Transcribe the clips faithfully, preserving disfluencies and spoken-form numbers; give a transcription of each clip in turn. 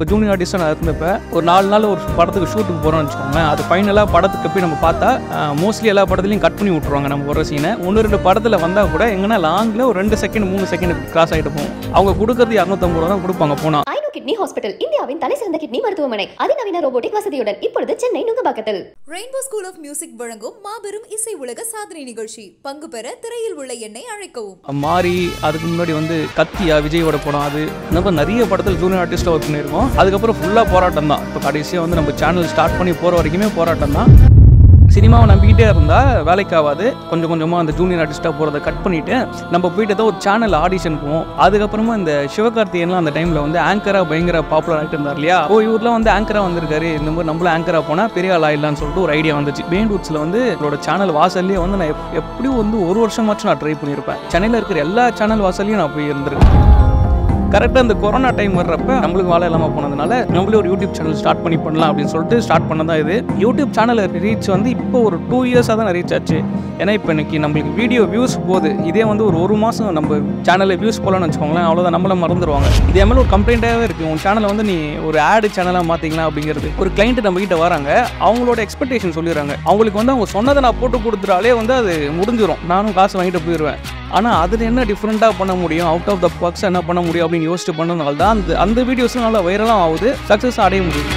இப்போ ஜூனியர் ஆர்டிஸ்டாக நான் இருந்தப்போ ஒரு நாலு நாள் ஒரு படத்துக்கு ஷூட்டுக்கு போகிறோம்னு வச்சுக்கோங்களேன். அது ஃபைனலாக படத்துக்கு போய் நம்ம பார்த்தா மோஸ்ட்லி எல்லா படத்துலையும் கட் பண்ணி விட்ருவாங்க நம்ம ஒரு சீனை. ஒன்று ரெண்டு படத்தில் வந்தால் கூட எங்கன்னா லாங்கில் ஒரு ரெண்டு செகண்ட் மூணு செகண்ட் கிராஸ் ஆகிட்டு போகும். அவங்க கொடுக்கறது இரநூத்தம்பது ரூபா தான் கொடுப்பாங்க. போனால் ஐநோ கிட்னி ஹாஸ்பிட்டல், இந்தியாவின் தலை சிறந்த கிட்னி மருத்துவமனை, அதிநவீன ரோபோட்டிக் வசதியுடன் இப்பொழுது சென்னை நுங்கம்பாக்கத்தில். ரெயின்போ ஸ்கூல் ஆஃப் மியூசிக் வழங்கும் மாபெரும் இசை உலக சாதனை நிகழ்ச்சி. பங்கு பெற திரையில் உள்ள எண்ணை அழைக்கவும். மாறி அதுக்கு முன்னாடி வந்து கத்தியா விஜயோட படம், அது நம்ம நிறைய படத்தில் ஜூனியர் ஆர்டிஸ்டாக ஒர்க் பண்ணியிருக்கோம். அதுக்கப்புறம் ஃபுல்லாக போராட்டம் தான். இப்போ கடைசியாக வந்து நம்ம சேனல் ஸ்டார்ட் பண்ணி போகிற வரைக்குமே போராட்டம் தான். சினிமாவை நம்பிக்கிட்டே இருந்தால் வேலைக்கு ஆகாது. கொஞ்சம் கொஞ்சமாக அந்த ஜூனியர் ஆர்டிஸ்ட்டாக போகிறத கட் பண்ணிவிட்டு நம்ம போயிட்டு தான் ஒரு சேனல் ஆடிஷன் போவோம். அதுக்கப்புறமா இந்த சிவகார்த்திகேயன்லாம் அந்த டைமில் வந்து ஆங்கராக பயங்கர பாப்புலர் ஆகிட்டு இருந்தார் இல்லையா. ஓ இவரெலாம் வந்து ஆங்கராக வந்திருக்காரு, இந்த மாதிரி நம்மளும் ஆங்கராக போனால் பெரிய ஆள் ஆயிடலான்னு சொல்லிட்டு ஒரு ஐடியா வந்துச்சு. பெயிண்ட்வுட்ஸில் வந்து என்னோட சேனல் வாசல்லேயே வந்து நான் எப்படியும் வந்து ஒரு வருஷமாச்சும் நான் ட்ரை பண்ணியிருப்பேன். சென்னையில் இருக்கிற எல்லா சேனல் வாசல்லையும் நான் போய் இருந்திருக்கேன். கரெக்டாக இந்த கொரோனா டைம் வர்றப்ப நம்மளுக்கு வேலை இல்லாமல் போனதுனால நம்மளே ஒரு யூடியூப் சேனல் ஸ்டார்ட் பண்ணி பண்ணலாம் அப்படின்னு சொல்லிட்டு ஸ்டார்ட் பண்ணதான் இது. யூடியூப் சேனல் ரீச் வந்து இப்போ ஒரு டூ இயர்ஸாக தான் ரீச் ஆச்சு. ஏன்னா இப்போ இன்னைக்கு நம்மளுக்கு வீடியோ வியூஸ் போகுது. இதே வந்து ஒரு ஒரு மாதம் நம்ம சேனலில் வியூஸ் போகலான்னு வச்சுக்கோங்களேன், அவ்வளோதான், நம்மள மறந்துடுவாங்க. இதே மாதிரி ஒரு கம்ப்ளைண்ட்டாகவே இருக்குது, உன் சேனலை வந்து நீ ஒரு ஆடு சேனலாக மாற்றிக்கலாம் அப்படிங்கிறது. ஒரு கிளைண்ட் நம்ம கிட்ட வராங்க, அவங்களோட எக்ஸ்பெக்டேஷன் சொல்லிடுறாங்க. அவங்களுக்கு வந்து அவங்க சொன்னதை நான் போட்டு கொடுத்துட்டாலே வந்து அது முடிஞ்சிடும், நானும் காசு வாங்கிட்டு போயிடுவேன். ஆனால் அதில் என்ன டிஃப்ரெண்ட்டாக பண்ண முடியும், அவுட் ஆஃப் த பாக்ஸ் என்ன பண்ண முடியும் அப்படின்னு யோசிச்சு பண்ணதுனால தான் அந்த அந்த வீடியோஸ்லாம் நல்லா வைரலாக ஆகுது, சக்ஸஸ் அடைய முடியும்.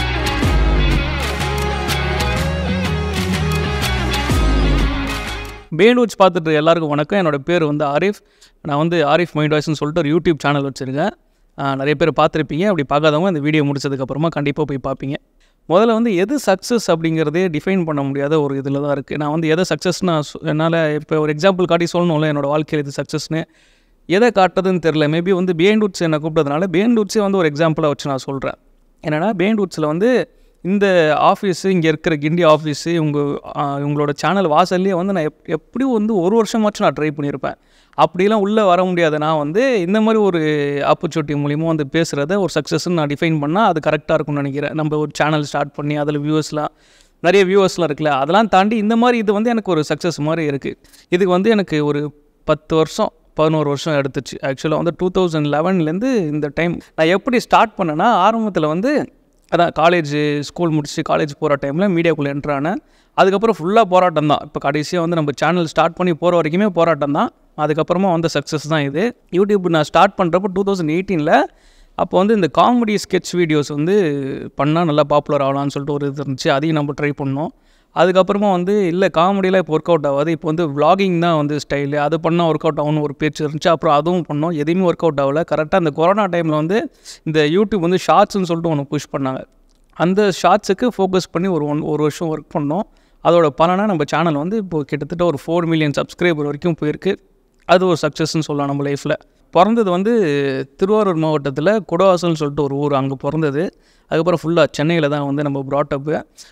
பெயிண்ட்வூட்ஸ் பார்த்துட்டு எல்லாருக்கும் வணக்கம். என்னோடய பேர் வந்து ஆரிஃப். நான் வந்து ஆரிஃப் பெயிண்ட்வூட்ஸ்னு சொல்லிட்டு ஒரு யூடியூப் சேனல் வச்சுருக்கேன். நிறைய பேர் பார்த்துருப்பீங்க. அப்படி பார்க்காதவங்க இந்த வீடியோ முடிச்சதுக்கப்புறமா கண்டிப்பாக போய் பார்ப்பீங்க. முதல்ல வந்து எது சக்ஸஸ் அப்படிங்கிறதே டிஃபைன் பண்ண முடியாத ஒரு இதில் தான் இருக்குது. நான் வந்து எதை சக்ஸஸ்னா என்னால் இப்போ ஒரு எக்ஸாம்பிள் காட்டி சொல்லணும்ல என்னோடய வாழ்க்கையில் இது சக்ஸஸ்னு எதை காட்டுறதுன்னு தெரில. மேபி வந்து பெயிண்ட்வூட்ஸ் என்னை கூப்பிட்டதுனால பெயிண்ட்வூட்ஸே வந்து ஒரு எக்ஸாம்பிளாக வச்சு நான் சொல்கிறேன். என்னென்னா பெயிண்ட்வூட்ஸில் வந்து இந்த ஆஃபீஸு, இங்கே இருக்கிற கிண்டி ஆஃபீஸு, இவங்க இவங்களோட சேனல் வாசல்லையே வந்து நான் எப் எப்படியும் வந்து ஒரு வருஷமாச்சும் நான் ட்ரை பண்ணியிருப்பேன். அப்படிலாம் உள்ளே வர முடியாத நான் வந்து இந்த மாதிரி ஒரு ஆப்பர்ச்சுனிட்டி மூலிமா வந்து பேசுகிறத ஒரு சக்ஸஸ்ன்னு நான் டிஃபைன் பண்ணால் அது கரெக்டாக இருக்கும்னு நினைக்கிறேன். நம்ம ஒரு சேனல் ஸ்டார்ட் பண்ணி அதில் வியூவர்ஸ்லாம் நிறைய வியூவர்ஸ்லாம் இருக்குல்ல, அதெல்லாம் தாண்டி இந்த மாதிரி இது வந்து எனக்கு ஒரு சக்ஸஸ் மாதிரி இருக்குது. இதுக்கு வந்து எனக்கு ஒரு பத்து வருஷம் பதினோரு வருஷம் எடுத்துச்சு. ஆக்சுவலாக வந்து டூ தௌசண்ட் லெவன்லேருந்து இந்த டைம் நான் எப்படி ஸ்டார்ட் பண்ணேன்னா, ஆரம்பத்தில் வந்து அதான் காலேஜ் ஸ்கூல் முடிச்சு காலேஜ் போகிற டைமில் மீடியாக்குள்ளே என்ட்ரானேன். அதுக்கப்புறம் ஃபுல்லாக போராட்டம் தான். இப்போ கடைசியாக வந்து நம்ம சேனல் ஸ்டார்ட் பண்ணி போகிற வரைக்குமே போராட்டம் தான். அதுக்கப்புறமா வந்த சக்ஸஸ் தான் இது. யூடியூப் நான் ஸ்டார்ட் பண்ணுறப்போ டூ தௌசண்ட் எயிட்டீனில் அப்போ வந்து இந்த காமெடி ஸ்கெட்ச் வீடியோஸ் வந்து பண்ணால் நல்லா பாப்புலர் ஆகலான்னு சொல்லிட்டு ஒரு இது இருந்துச்சு. அதையும் நம்ம ட்ரை பண்ணோம். அதுக்கப்புறமா வந்து இல்லை காமெடியில் இப்போ ஒர்க் அவுட் ஆகாது, இப்போ வந்து விளாகிங் தான் வந்து ஸ்டைலு, அது பண்ணால் ஒர்க் அவுட் ஆகும்னு ஒரு பேச்சு இருந்துச்சு. அப்புறம் அதுவும் பண்ணோம், எதுவுமே ஒர்க் அவுட் ஆகலை. கரெக்டாக அந்த கொரோனா டைமில் வந்து இந்த யூடியூப் வந்து ஷார்ட்ஸ்ன்னு சொல்லிட்டு ஒன்று புஷ் பண்ணாங்க. அந்த ஷார்ட்ஸுக்கு ஃபோக்கஸ் பண்ணி ஒரு ஒன் ஒரு வருஷம் ஒர்க் பண்ணோம். அதோட பலனாக நம்ம சேனல் வந்து இப்போ கிட்டத்தட்ட ஒரு ஃபோர் மில்லியன் சப்ஸ்கிரைபர் வரைக்கும் போயிருக்கு. அது ஒரு சக்ஸஸ்ன்னு சொல்லலாம் நம்ம லைஃப்பில். பிறந்தது வந்து திருவாரூர் மாவட்டத்தில் குடவாசல்னு சொல்லிட்டு ஒரு ஊர், அங்கே பிறந்தது. அதுக்கப்புறம் ஃபுல்லாக சென்னையில் தான் வந்து நம்ம ப்ராட்டப்பு.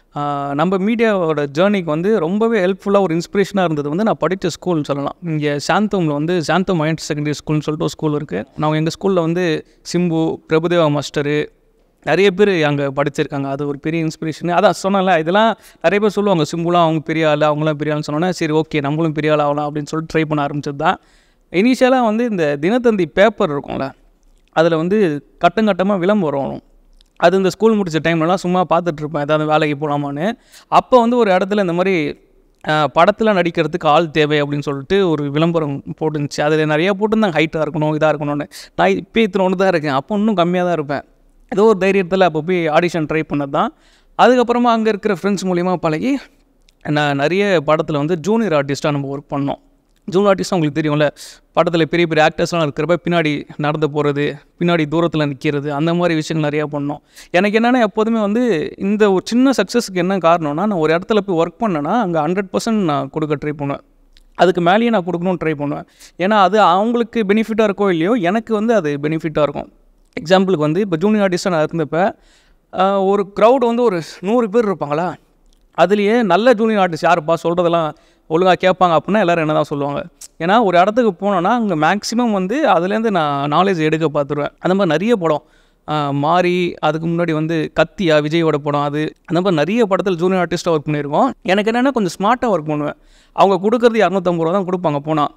நம்ம மீடியாவோட ஜேர்னிக்கு வந்து ரொம்பவே ஹெல்ப்ஃபுல்லாக ஒரு இன்ஸ்பிரேஷனாக இருந்தது வந்து நான் படித்த ஸ்கூல்னு சொல்லலாம். இங்கே சாந்தோமில் வந்து சாந்தோம் ஹையர் செகண்டரி ஸ்கூல்னு சொல்லிட்டு ஒரு ஸ்கூல் இருக்குது. நான் எங்கள் ஸ்கூலில் வந்து சிம்பு, பிரபுதேவா மாஸ்டரு நிறைய பேர் அங்கே படிச்சிருக்காங்க. அது ஒரு பெரிய இன்ஸ்பிரேஷன். அதான் சொன்னால இதெல்லாம் நிறைய பேர் சொல்லுவாங்க, சிம்புலாம் அவங்க பெரிய ஆள், அவங்களாம் பெரிய ஆள்னு சொன்னோன்னா சரி ஓகே நம்மளும் பெரிய ஆள் ஆகலாம் அப்படின்னு சொல்லிட்டு ட்ரை பண்ண ஆரம்பிச்சது தான். இனிஷியலாக வந்து இந்த தினத்தந்தி பேப்பர் இருக்கும்ல, அதில் வந்து கட்டங்கட்டமாக விளம்பரம் வரும். அது இந்த ஸ்கூல் முடித்த டைம்லலாம் சும்மா பார்த்துட்ருப்பேன் ஏதாவது வேலைக்கு போகலாமான்னு. அப்போ வந்து ஒரு இடத்துல இந்த மாதிரி படத்தில் நடிக்கிறதுக்கு ஆள் தேவை அப்படின்னு சொல்லிட்டு ஒரு விளம்பரம் போட்டுருந்துச்சு. அதில் நிறையா போட்டுருந்தாங்க, ஹைட்டாக இருக்கணும் இதாக இருக்கணும்னு. நான் இப்போ இத்தனை ஒன்று தான் இருக்கேன், அப்போ இன்னும் கம்மியாக தான் இருப்பேன். ஏதோ ஒரு தைரியத்தில் அப்போ போய் ஆடிஷன் ட்ரை பண்ணது தான். அதுக்கப்புறமா அங்கே இருக்கிற ஃப்ரெண்ட்ஸ் மூலிமா பழகி நான் நிறைய படத்தில் வந்து ஜூனியர் ஆர்டிஸ்ட்டாக நம்ம ஒர்க் பண்ணோம். ஜூனியர் ஆர்டிஸ்ட்டாக உங்களுக்கு தெரியும்ல, படத்தில் பெரிய பெரிய ஆக்டர்ஸ்லாம் இருக்கிறப்ப பின்னாடி நடந்து போகிறது, பின்னாடி தூரத்தில் நிற்கிறது, அந்த மாதிரி விஷயங்கள் நிறையா பண்ணோம். எனக்கு என்னென்னா எப்போதுமே வந்து இந்த ஒரு சின்ன சக்ஸஸுக்கு என்ன காரணம்னா, நான் ஒரு இடத்துல போய் ஒர்க் பண்ணேன்னா அங்கே ஹண்ட்ரட் பர்சன்ட் நான் கொடுக்க ட்ரை பண்ணுவேன். அதுக்கு மேலேயே நான் கொடுக்கணும்னு ட்ரை பண்ணுவேன். ஏன்னா அது அவங்களுக்கு பெனிஃபிட்டாக இருக்கோ இல்லையோ, எனக்கு வந்து அது பெனிஃபிட்டாக இருக்கும். எக்ஸாம்பிளுக்கு வந்து இப்போ ஜூனியர் ஆர்டிஸ்ட்டாக நான் இருந்தப்போ ஒரு க்ரௌடு வந்து ஒரு நூறு பேர் இருப்பாங்களா, அதுலேயே நல்ல ஜூனியர் ஆர்டிஸ்ட் யாருப்பா சொல்கிறதெல்லாம் ஒழுங்காக கேட்பாங்க அப்படின்னா எல்லோரும் என்ன தான் சொல்லுவாங்க. ஏன்னா ஒரு இடத்துக்கு போனோன்னா அங்கே மேக்ஸிமம் வந்து அதுலேருந்து நான் நாலேஜ் எடுக்க பார்த்துருவேன். அந்த மாதிரி நிறைய படம் மாறி, அதுக்கு முன்னாடி வந்து கத்தியா விஜயோட படம், அது அந்த மாதிரி நிறைய படத்தில் ஜூனியர் ஆர்டிஸ்ட்டாக ஒர்க் பண்ணியிருக்கோம். எனக்கு என்னென்னா கொஞ்சம் ஸ்மார்ட்டாக ஒர்க் பண்ணுவேன். அவங்க கொடுக்குறது இரநூத்தம்பது ரூபா தான் கொடுப்பாங்க போனால்.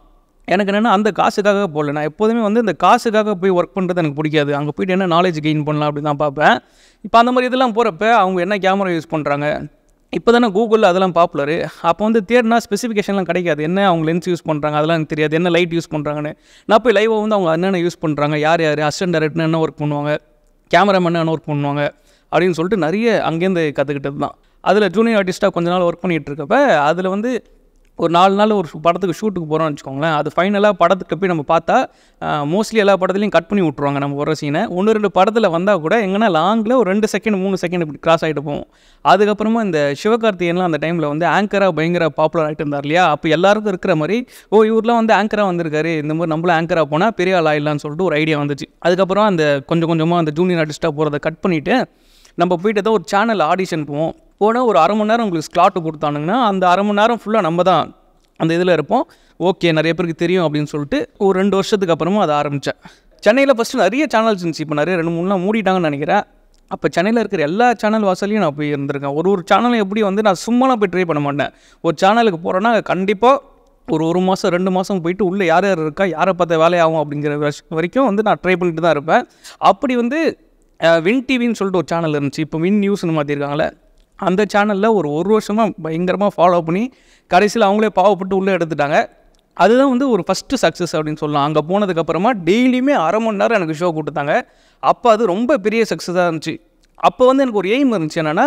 எனக்கு என்னென்னா அந்த காசுக்காக போடல. நான் எப்போதுமே வந்து இந்த காசுக்காக போய் ஒர்க் பண்ணுறது எனக்கு பிடிக்காது. அங்கே போய்ட்டு என்ன நாலேஜ் கெயின் பண்ணலாம் அப்படி தான் பார்ப்பேன். இப்போ அந்த மாதிரி இதெல்லாம் போகிறப்ப அவங்க என்ன கேமரா யூஸ் பண்ணுறாங்க, இப்போ தானே கூகுளில் அதெல்லாம் பாப்புலரு. அப்போ வந்து தேடினா ஸ்பெசிஃபிகேஷன்லாம் கிடைக்காது. என்ன அவங்க லென்ஸ் யூஸ் பண்ணுறாங்க அதெல்லாம் எனக்கு தெரியாது, என்ன லைட் யூஸ் பண்ணுறாங்கன்னு. நான் போய் லைவாக வந்து அவங்க என்னென்ன யூஸ் பண்ணுறாங்க, யார் யார் அசிஸ்டன்ட் டைரக்டர் என்ன ஒர்க் பண்ணுவாங்க, கேமராமேன் என்ன ஒர்க் பண்ணுவாங்க அப்படின்னு சொல்லிட்டு நிறைய அங்கேருந்து கற்றுக்கிட்டது தான். அதில் ஜூனியர் ஆர்டிஸ்ட்டாக கொஞ்ச நாள் ஒர்க் பண்ணிகிட்டு இருக்கப்ப அதில் வந்து ஒரு நாலு நாள் ஒரு படத்துக்கு ஷூட்டுக்கு போகிறோம்னு வச்சுக்கோங்களேன். அது ஃபைனலாக படத்துக்கு போய் நம்ம பார்த்தா மோஸ்ட்லி எல்லா படத்துலையும் கட் பண்ணி விட்ருவாங்க நம்ம ஒரு சீனை. ஒன்று ரெண்டு படத்தில் வந்தால் கூட எங்கன்னா லாங்கில் ஒரு ரெண்டு செகண்ட் மூணு செகண்ட் இப்படி கிராஸ் ஆகிட்டு போவோம். அதுக்கப்புறமா இந்த சிவகார்த்திகேயன்லாம் அந்த டைமில் வந்து ஆங்கராக பயங்கர பாப்புலர் ஆகிட்டு இருந்தார் இல்லையா. அப்போ எல்லாருக்கும் இருக்கிற மாதிரி ஓ இவரெலாம் வந்து ஆங்கராக வந்திருக்காரு, இந்த மாதிரி நம்மளும் ஆங்கராக போனால் பெரிய ஆள் ஆயிடலான்னு சொல்லிட்டு ஒரு ஐடியா வந்துச்சு. அதுக்கப்புறம் அந்த கொஞ்சம் கொஞ்சமாக அந்த ஜூனியர் ஆர்டிஸ்ட்டாக போகிறத கட் பண்ணிவிட்டு நம்ம போய்ட்டு ஏதோ ஒரு சேனல் ஆடிஷன் போவோம். போனால் ஒரு அரை மணி நேரம் உங்களுக்கு ஸ்லாட்டு கொடுத்தானுங்கன்னா அந்த அரை மணி நேரம் ஃபுல்லாக நம்ம தான் அந்த இதில் இருப்போம். ஓகே நிறைய பேருக்கு தெரியும் அப்படின்னு சொல்லிட்டு ஒரு ரெண்டு வருஷத்துக்கு அப்புறமா அதை ஆரம்பித்தேன். சென்னையில் ஃபஸ்ட்டு நிறைய சேனல்ஸ் இருந்துச்சு. இப்போ நிறைய ரெண்டு மூணுலாம் மூடிட்டாங்கன்னு நினைக்கிறேன். அப்போ சென்னையில் இருக்கிற எல்லா சேனல் வாசலையும் நான் போய் இருந்திருக்கேன். ஒரு ஒரு சேனலும் எப்படி வந்து நான் சும்மாலாம் போய் ட்ரை பண்ண மாட்டேன். ஒரு சேனலுக்கு போகிறேன்னா கண்டிப்பாக ஒரு ஒரு மாதம் ரெண்டு மாதம் போயிட்டு உள்ளே யார் யார் இருக்கா, யாரை பார்த்த வேலையாகும் அப்படிங்கிற வரைக்கும் வந்து நான் ட்ரை பண்ணிட்டு தான் இருப்பேன். அப்படி வந்து வின் டிவின்னு சொல்லிட்டு ஒரு சேனல் இருந்துச்சு. இப்போ வின் நியூஸ்னு மாற்றிருக்காங்களே, அந்த சேனலில் ஒரு ஒரு வருஷமாக பயங்கரமாக ஃபாலோ பண்ணி கடைசியில் அவங்களே பாவப்பட்டு உள்ளே எடுத்துட்டாங்க. அதுதான் வந்து ஒரு ஃபஸ்ட்டு சக்ஸஸ் அப்படின்னு சொல்லலாம். அங்கே போனதுக்கப்புறமா டெய்லியுமே அரை மணி நேரம் எனக்கு ஷோ கொடுத்தாங்க. அப்போ அது ரொம்ப பெரிய சக்ஸஸாக இருந்துச்சு. அப்போ வந்து எனக்கு ஒரு எய்ம் இருந்துச்சு. என்னென்னா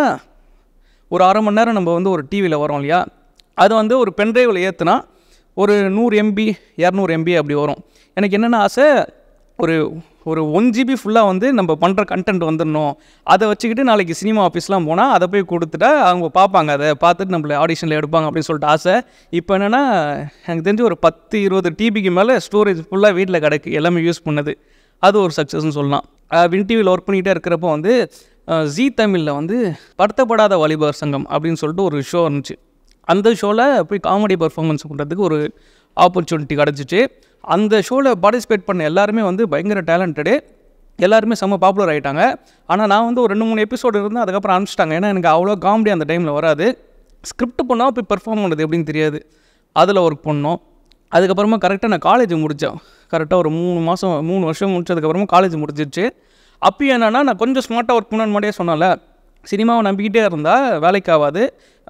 ஒரு அரை மணி நேரம் நம்ம வந்து ஒரு டிவியில் வரோம் இல்லையா, அது வந்து ஒரு பென்ட்ரைவில் ஏற்றுனா ஒரு நூறு எம்பி இரநூறு எம்பி அப்படி வரும். எனக்கு என்னென்ன ஆசை, ஒரு ஒரு ஒன் ஜிபி ஃபுல்லாக வந்து நம்ம பண்ணுற கண்டென்ட் வந்துடணும். அதை வச்சுக்கிட்டு நாளைக்கு சினிமா ஆஃபீஸ்லாம் போனால் அதை போய் கொடுத்துட்டா அவங்க பார்ப்பாங்க, அதை பார்த்துட்டு நம்மளை ஆடிஷனில் எடுப்பாங்க அப்படின்னு சொல்லிட்டு ஆசை. இப்போ என்னென்னா எனக்கு தெரிஞ்சு ஒரு பத்து இருபது டிபிக்கு மேலே ஸ்டோரேஜ் ஃபுல்லாக வீட்டில் கிடக்கு, எல்லாமே யூஸ் பண்ணது. அது ஒரு சக்ஸஸ்ன்னு சொல்லலாம். வின் டிவியில் ஒர்க் பண்ணிகிட்டே இருக்கிறப்போ வந்து ஜீ தமிழில் வந்து படுத்தப்படாத வாலிபர் சங்கம் அப்படின்னு சொல்லிட்டு ஒரு ஷோ இருந்துச்சு. அந்த ஷோவில் போய் காமெடி பர்ஃபார்மன்ஸ் பண்ணுறதுக்கு ஒரு ஆப்பர்ச்சுனிட்டி கிடச்சிச்சு. அந்த ஷோவில் பார்ட்டிசிபேட் பண்ண எல்லாருமே வந்து பயங்கர டேலண்டடு, எல்லாருமே செம்ம பாப்புலர் ஆகிட்டாங்க. ஆனால் நான் வந்து ஒரு ரெண்டு மூணு எபிசோடு இருந்தேன், அதுக்கப்புறம் அனுப்பிச்சிட்டாங்க. ஏன்னா எனக்கு அவ்வளோ காமெடி அந்த டைமில் வராது. ஸ்கிரிப்ட் பண்ணால் போய் பெர்ஃபார்ம் பண்ணுறது எப்படின்னு தெரியாது. அதில் ஒர்க் பண்ணோம். அதுக்கப்புறமா கரெக்டாக நான் காலேஜ் முடித்தேன். கரெக்டாக ஒரு மூணு மாதம் மூணு வருஷம் முடிச்சதுக்கப்புறமா காலேஜ் முடிச்சிருச்சு. அப்பயும் என்னென்னா நான் கொஞ்சம் ஸ்மார்ட்டாக ஒர்க் பண்ணணுன்னு முன்னாடியே சொன்னால, சினிமாவை நம்பிக்கிட்டே இருந்தால் வேலைக்கு ஆகாது,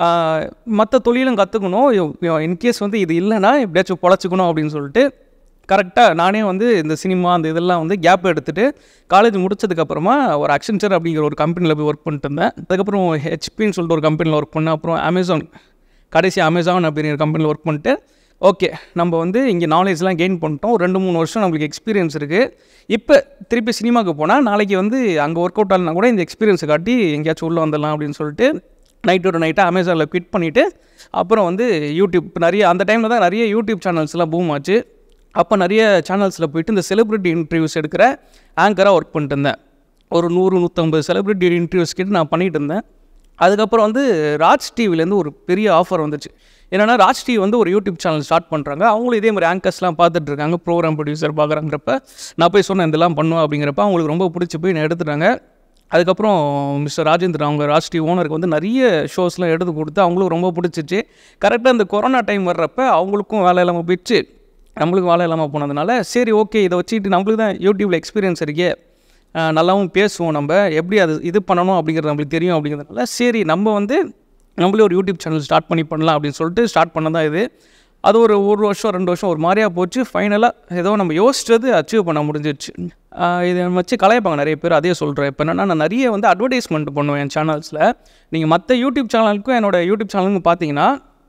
மற்ற தொழிலும் கற்றுக்கணும், இன்கேஸ் வந்து இது இல்லைன்னா எப்படியாச்சும் பொழைச்சிக்கணும் அப்படின்னு சொல்லிட்டு கரெக்டாக நானே வந்து இந்த சினிமா அந்த இதெல்லாம் வந்து கேப் எடுத்துகிட்டு காலேஜ் முடிச்சதுக்கப்புறமா ஒரு அக்சென்ச்சர் அப்படிங்கிற ஒரு கம்பெனியில் போய் ஒர்க் பண்ணிட்டு இருந்தேன். அதுக்கப்புறம் ஹெச்பின்னு சொல்லிட்டு ஒரு கம்பெனியில் ஒர்க் பண்ணேன். அப்புறம் அமேசான், கடைசி அமேசான் அப்படிங்கிற கம்பெனியில் ஒர்க் பண்ணிட்டு ஓகே நம்ம வந்து இங்கே நாலேஜ்லாம் கெயின் பண்ணிட்டோம், ரெண்டு மூணு வருஷம் நம்மளுக்கு எக்ஸ்பீரியன்ஸ் இருக்குது. இப்போ திருப்பி சினிமாவுக்கு போனால் நாளைக்கு வந்து அங்கே ஒர்க் அவுட் ஆகலாம் கூட இந்த எக்ஸ்பீரியன்ஸை காட்டி எங்கேயாச்சும் உள்ளே வந்துடலாம் அப்படின்னு சொல்லிட்டு நைட்டோட நைட்டாக அமேசானில் குவிட் பண்ணிவிட்டு அப்புறம் வந்து யூடியூப் நிறைய அந்த டைமில் தான் நிறைய யூடியூப் சேனல்ஸ்லாம் பூம் ஆச்சு. அப்போ நிறைய சேனல்ஸில் போய்ட்டு இந்த செலிப்ரிட்டி இன்டர்வியூஸ் எடுக்கிற ஆங்கராக ஒர்க் பண்ணிட்டு இருந்தேன். ஒரு நூறு நூற்றம்பது செலிப்ரிட்டி இன்டர்வியூஸ் கிட்ட நான் பண்ணிகிட்டு இருந்தேன். அதுக்கப்புறம் வந்து ராஜ் டிவிலேருந்து ஒரு பெரிய ஆஃபர் வந்துச்சு. என்னென்னா ராஜ் டிவி வந்து ஒரு யூடியூப் சேனல் ஸ்டார்ட் பண்ணுறாங்க. அவங்களும் இதே மாதிரி ஆங்கர்ஸ்லாம் பார்த்துட்டு இருக்காங்க, ப்ரோக்ராம் ப்ரொடியூசர் பார்க்குறாங்கிறப்ப நான் போய் சொன்னேன் இதெல்லாம் பண்ணுவேன் அப்படிங்கிறப்ப அவங்களுக்கு ரொம்ப பிடிச்சி போய் நான் எடுத்துட்டாங்க. அதுக்கப்புறம் மிஸ்டர் ராஜேந்திரன் அவங்க ராஜ் டிவி ஓனருக்கு வந்து நிறைய ஷோஸ்லாம் எடுத்து கொடுத்து அவங்களுக்கும் ரொம்ப பிடிச்சிச்சு. கரெக்டாக இந்த கொரோனா டைம் வர்றப்ப அவங்களுக்கும் வேலை இல்லாமல் போயிடுச்சு, நம்மளுக்கு வேலை இல்லாமல் போனதுனால சரி ஓகே இதை வச்சுக்கிட்டு நம்மளுக்கு தான் யூடியூப்பில் எக்ஸ்பீரியன்ஸ் இருக்கே, நல்லாவும் பேசுவோம், நம்ம எப்படி அது இது பண்ணணும் அப்படிங்கிறது நம்மளுக்கு தெரியும் அப்படிங்கிறதுனால சரி நம்ம வந்து நம்மளே ஒரு யூடியூப் சேனல் ஸ்டார்ட் பண்ணி பண்ணலாம் அப்படின்னு சொல்லிட்டு ஸ்டார்ட் பண்ண தான் இது. அது ஒரு ஒரு வருஷம் ரெண்டு வருஷம் ஒரு மாதிரியாக போச்சு. ஃபைனலாக ஏதோ நம்ம யோசிச்சது அச்சீவ் பண்ண முடிஞ்சிடுச்சு. இதை வச்சு கலாய்ப்பாங்க நிறைய பேர், அதே சொல்கிறேன். இப்போ என்னென்னா நான் நிறைய வந்து அட்வர்டைஸ்மெண்ட் பண்ணுவேன் என் சேனல்ஸில். நீங்கள் மற்ற யூடியூப் சேனலுக்கும் என்னோடய யூடியூப் சேனலுக்கும் பார்த்தீங்கன்னா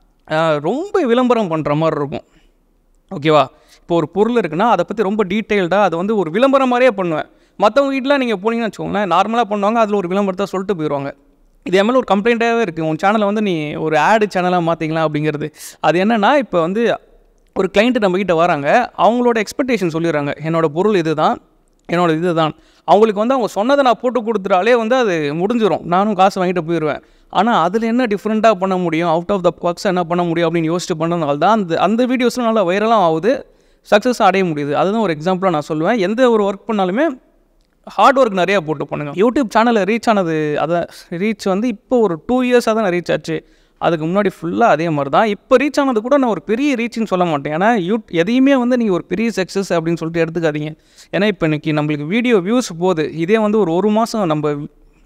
ரொம்ப விளம்பரம் பண்ணுற மாதிரி இருக்கும். ஓகேவா, இப்போ ஒரு பொருள் இருக்குன்னா அதை பற்றி ரொம்ப டீட்டெயில்டாக அதை வந்து ஒரு விளம்பரம் மாதிரியே பண்ணுவேன். மற்றவங்க வீட்டில் நீங்கள் போனீங்கன்னு வச்சுக்கோங்களேன், நார்மலாக பண்ணுவாங்க, அதில் ஒரு விளம்பரத்தை சொல்லிட்டு போயிடுவாங்க. இது என் மேலே ஒரு கம்ப்ளைண்ட்டாகவே இருக்குது, உன் சேனலை வந்து நீ ஒரு ஆடு சேனலாக மாற்றிக்கலாம் அப்படிங்கிறது. அது என்னென்னா இப்போ வந்து ஒரு கிளைண்ட்டு நம்மக்கிட்ட வராங்க, அவங்களோட எக்ஸ்பெக்டேஷன் சொல்லிடுறாங்க, என்னோடய பொருள் இது தான், என்னோடய இது தான். அவங்களுக்கு வந்து அவங்க சொன்னதை நான் போட்டு கொடுத்துட்டாலே வந்து அது முடிஞ்சிடும், நானும் காசு வாங்கிட்டு போயிடுவேன். ஆனால் அதில் என்ன டிஃப்ரெண்ட்டாக பண்ண முடியும், அவுட் ஆஃப் த பாக்ஸ் என்ன பண்ண முடியும் அப்படின்னு யோசிச்சு பண்ணுறதுனால தான் அந்த அந்த வீடியோஸ்லாம் நல்லா வைரலாக ஆகுது, சக்ஸஸ் அடைய முடியுது. அதுதான் ஒரு எக்ஸாம்பிளாக நான் சொல்லுவேன். எந்த ஒரு ஒர்க் பண்ணாலுமே ஹார்ட் ஒர்க் நிறையா போட்டு பண்ணுங்கள். யூடியூப் சேனலில் ரீச் ஆனது, அதை ரீச் வந்து இப்போ ஒரு டூ இயர்ஸாக தான் ரீச் ஆச்சு. அதுக்கு முன்னாடி ஃபுல்லாக அதே மாதிரி தான். இப்போ ரீச் ஆனது கூட நான் ஒரு பெரிய ரீச்னு சொல்ல மாட்டேன். ஏன்னா யூ எதையுமே வந்து நீங்கள் ஒரு பெரிய சக்ஸஸ் அப்படின்னு சொல்லிட்டு எடுத்துக்காதீங்க. ஏன்னா இப்போ இன்றைக்கி நம்மளுக்கு வீடியோ வியூஸ் போகுது, இதே வந்து ஒரு ஒரு மாதம் நம்ம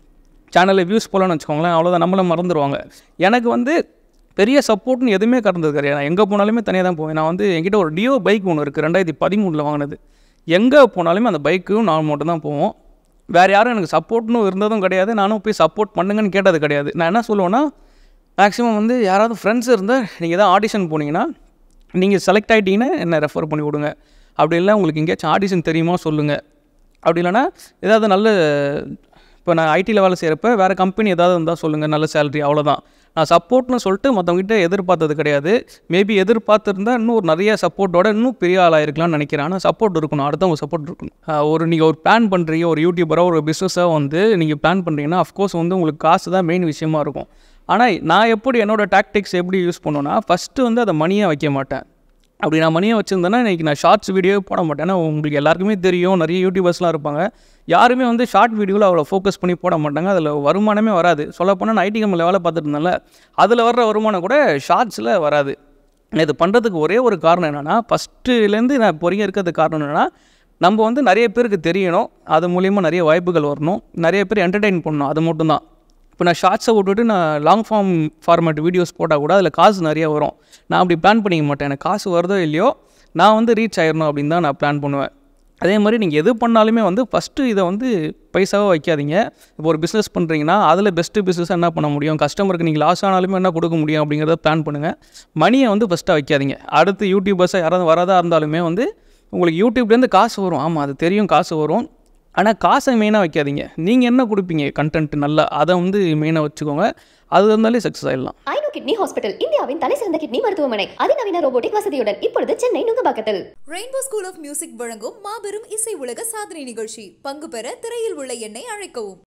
சேனலில் வியூஸ் போகலன்னு வச்சுக்கோங்களேன், அவ்வளோதான், நம்மளை மறந்துடுவாங்க. எனக்கு வந்து பெரிய சப்போர்ட்னு எதுவுமே கடந்தது கிடையாது. நான் எங்கே போனாலுமே தனியாக தான் போவேன். நான் வந்து என்கிட்ட ஒரு டியோ பைக் ஒன்று இருக்குது, ரெண்டாயிரத்தி பதிமூணில் வாங்கினது. எங்கே போனாலுமே அந்த பைக்கும் நான் மட்டும் தான் போவோம். வேறு யாரும் எனக்கு சப்போர்ட்னு இருந்ததும் கிடையாது. நானும் போய் சப்போர்ட் பண்ணுங்கன்னு கேட்டது கிடையாது. நான் என்ன சொல்லுவேன்னா, மேக்ஸிமம் வந்து யாராவது ஃப்ரெண்ட்ஸ் இருந்தால் நீங்கள் எதாவது ஆடிஷன் போனீங்கன்னா நீங்கள் செலக்ட் ஆகிட்டீங்கன்னா என்னை ரெஃபர் பண்ணி விடுங்க. அப்படி இல்லை உங்களுக்கு எங்கேயாச்சும் ஆடிஷன் தெரியுமா சொல்லுங்கள். அப்படி இல்லைனா ஏதாவது நல்ல, இப்போ நான் ஐடியில் வேலை செய்கிறப்ப வேறு கம்பெனி ஏதாவது இருந்தால் சொல்லுங்கள், நல்ல சேலரி, அவ்வளோதான். நான் சப்போர்ட்னு சொல்லிட்டு மற்றவங்ககிட்ட எதிர்பார்த்தது கிடையாது. மேபி எதிர்பார்த்துருந்தால் இன்னும் ஒரு நிறைய சப்போர்ட்டோட இன்னும் பெரிய ஆளாக இருக்கலாம்னு நினைக்கிறேன். ஆனால் சப்போர்ட் இருக்கணும், அடுத்தவங்க சப்போர்ட் இருக்கணும். ஒரு நீங்கள் ஒரு பிளான் பண்ணுறீங்க, ஒரு யூடியூபராக ஒரு பிஸ்னஸாக வந்து நீங்கள் பிளான் பண்ணுறீங்கன்னா அஃப்கோர்ஸ் வந்து உங்களுக்கு காசு தான் மெயின் விஷயமா இருக்கும். ஆனால் நான் எப்படி என்னோடய டாக்டிக்ஸ் எப்படி யூஸ் பண்ணுவேன்னா, ஃபஸ்ட்டு வந்து அதை மணியாக வைக்க மாட்டேன். அப்படி நான் மணியாக வச்சுருந்தேன்னா இன்றைக்கி நான் ஷார்ட்ஸ் வீடியோ போட மாட்டேன். ஏன்னா உங்களுக்கு எல்லாருக்குமே தெரியும், நிறைய யூடியூபர்ஸ்லாம் இருப்பாங்க, யாருமே வந்து ஷார்ட் வீடியோவில் அவ்வளோ ஃபோக்கஸ் பண்ணி போட மாட்டாங்க. அதில் வருமானமே வராது. சொல்லப்போனால் நான் ஐடி கம்பெனியில் வேலை பார்த்துட்டு இருந்தேன்ல, அதில் வர்ற வருமானம் கூட ஷார்ட்ஸில் வராது. இது பண்ணுறதுக்கு ஒரே ஒரு காரணம் என்னென்னா, ஃபஸ்ட்டுலேருந்து நான் இப்போ வரைக்கும் இருக்கிறதுக்கு காரணம் என்னென்னா, நம்ம வந்து நிறைய பேருக்கு தெரியணும், அது மூலிமா நிறைய வாய்ப்புகள் வரணும், நிறைய பேர் என்டர்டெயின் பண்ணணும், அது மட்டும்தான். இப்போ நான் ஷார்ட்ஸை விட்டுட்டு நான் லாங் ஃபார்ம் ஃபார்மேட் வீடியோஸ் போட்டால் கூட அதில் காசு நிறைய வரும். நான் அப்படி பிளான் பண்ணிக்க மாட்டேன். எனக்கு காசு வருதோ இல்லையோ நான் வந்து ரீச் ஆயிடணும் அப்படின்னு தான் நான் பிளான் பண்ணுவேன். அதே மாதிரி நீங்கள் எது பண்ணாலுமே வந்து ஃபஸ்ட்டு இதை வந்து பைசாவாக வைக்காதீங்க. இப்போ ஒரு பிஸ்னஸ் பண்ணுறீங்கன்னா அதில் பெஸ்ட்டு பிஸ்னஸாக என்ன பண்ண முடியும், கஸ்டமருக்கு நீங்கள் லாஸ் ஆனாலுமே என்ன கொடுக்க முடியும் அப்படிங்கிறத பிளான் பண்ணுங்கள். மணியை வந்து ஃபஸ்ட்டாக வைக்காதீங்க. அடுத்து யூடியூபர்ஸாக யாராவது வரதா இருந்தாலுமே வந்து உங்களுக்கு யூடியூப்லேருந்து காசு வரும், ஆமாம் அது தெரியும், காசு வரும். ஆனால் காசை மெயினாக வைக்காதீங்க. நீங்கள் என்ன கொடுப்பீங்க கண்டென்ட் நல்லா, அதை வந்து மெயினாக வச்சுக்கோங்க. அது இருந்தாலே சக்ஸஸ் ஆகிடலாம். ஐநோ கிட்னி ஹாஸ்பிட்டல், இந்தியாவின் தலை சிறந்த கிட்னி மருத்துவமனை, அதிநவீன ரோபோட்டிக் வசதியுடன் இப்பொழுது சென்னை நுங்கம்பாக்கத்தில். ரெயின்போ ஸ்கூல் ஆஃப் மியூசிக் வழங்கும் மாபெரும் இசை உலக சாதனை நிகழ்ச்சி. பங்கு பெற திரையில் உள்ள எண்ணை அழைக்கவும்.